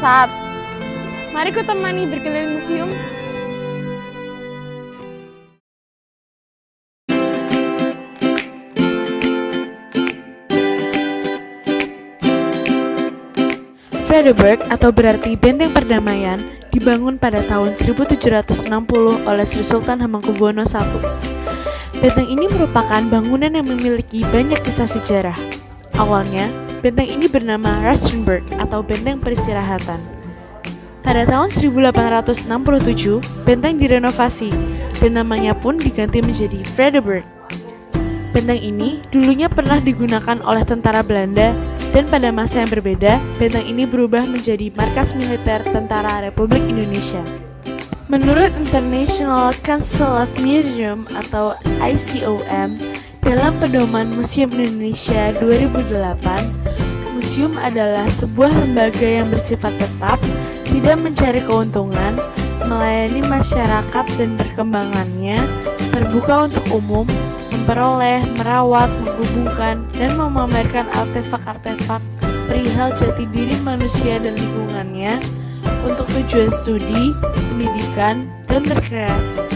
Pusat. Mari ku temani berkeliling museum. Vredenburg atau berarti Benteng Perdamaian dibangun pada tahun 1760 oleh Sri Sultan Hamengkubuwono I. Benteng ini merupakan bangunan yang memiliki banyak kisah sejarah. Awalnya, benteng ini bernama Rustenburg atau Benteng Peristirahatan. Pada tahun 1867, benteng direnovasi dan namanya pun diganti menjadi Vredenburg. Benteng ini dulunya pernah digunakan oleh tentara Belanda dan pada masa yang berbeda, benteng ini berubah menjadi markas militer Tentara Republik Indonesia. Menurut International Council of Museum atau ICOM, dalam pedoman Museum Indonesia 2008, museum adalah sebuah lembaga yang bersifat tetap, tidak mencari keuntungan, melayani masyarakat dan perkembangannya, terbuka untuk umum, memperoleh, merawat, menghubungkan, dan memamerkan artefak-artefak perihal jati diri manusia dan lingkungannya untuk tujuan studi, pendidikan, dan rekreasi.